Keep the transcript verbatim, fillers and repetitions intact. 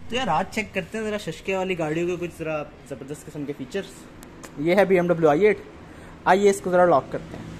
तो यार आज चेक करते हैं ज़रा शशके वाली गाड़ियों के कुछ ज़रा ज़बरदस्त किस्म के फीचर्स। ये है B M W I eight. आइए इसको ज़रा लॉक करते हैं।